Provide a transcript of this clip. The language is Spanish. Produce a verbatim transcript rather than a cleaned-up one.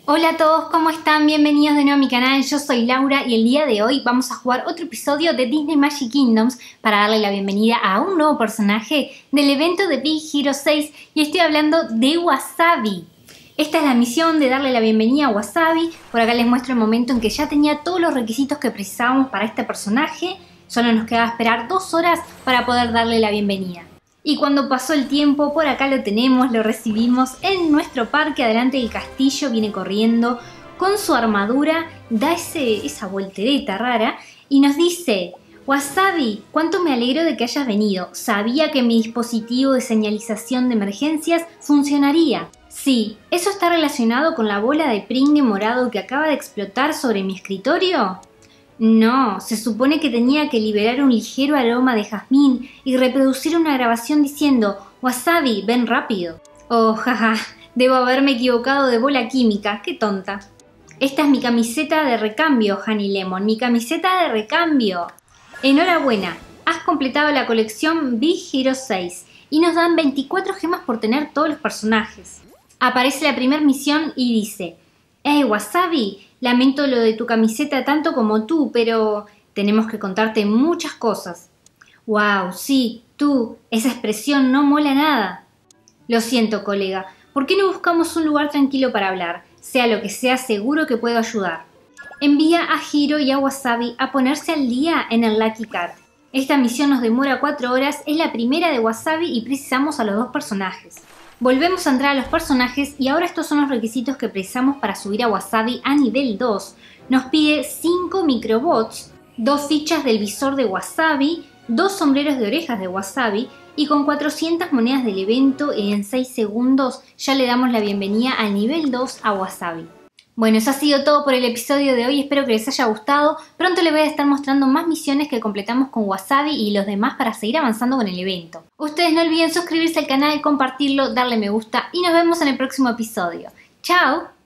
Hola a todos, ¿cómo están? Bienvenidos de nuevo a mi canal, yo soy Laura y el día de hoy vamos a jugar otro episodio de Disney Magic Kingdoms para darle la bienvenida a un nuevo personaje del evento de Big Hero seis y estoy hablando de Wasabi. Esta es la misión de darle la bienvenida a Wasabi. Por acá les muestro el momento en que ya tenía todos los requisitos que precisábamos para este personaje. Solo nos quedaba esperar dos horas para poder darle la bienvenida. Y cuando pasó el tiempo, por acá lo tenemos, lo recibimos en nuestro parque, adelante del castillo, viene corriendo con su armadura, da ese, esa voltereta rara y nos dice: Wasabi, cuánto me alegro de que hayas venido, sabía que mi dispositivo de señalización de emergencias funcionaría. Sí, ¿eso está relacionado con la bola de pringue morado que acaba de explotar sobre mi escritorio? No, se supone que tenía que liberar un ligero aroma de jazmín y reproducir una grabación diciendo: Wasabi, ven rápido. Oh, jaja, debo haberme equivocado de bola química, qué tonta. Esta es mi camiseta de recambio, Honey Lemon, mi camiseta de recambio. Enhorabuena, has completado la colección Big Hero seis y nos dan veinticuatro gemas por tener todos los personajes. Aparece la primera misión y dice: Hey, Wasabi, lamento lo de tu camiseta tanto como tú, pero tenemos que contarte muchas cosas. Wow, sí, tú, esa expresión no mola nada. Lo siento, colega, ¿por qué no buscamos un lugar tranquilo para hablar? Sea lo que sea, seguro que puedo ayudar. Envía a Hiro y a Wasabi a ponerse al día en el Lucky Card. Esta misión nos demora cuatro horas, es la primera de Wasabi y precisamos a los dos personajes. Volvemos a entrar a los personajes y ahora estos son los requisitos que precisamos para subir a Wasabi a nivel dos. Nos pide cinco microbots, dos fichas del visor de Wasabi, dos sombreros de orejas de Wasabi y con cuatrocientas monedas del evento en seis segundos ya le damos la bienvenida al nivel dos a Wasabi. Bueno, eso ha sido todo por el episodio de hoy, espero que les haya gustado. Pronto les voy a estar mostrando más misiones que completamos con Wasabi y los demás para seguir avanzando con el evento. Ustedes no olviden suscribirse al canal, compartirlo, darle me gusta y nos vemos en el próximo episodio. ¡Chao!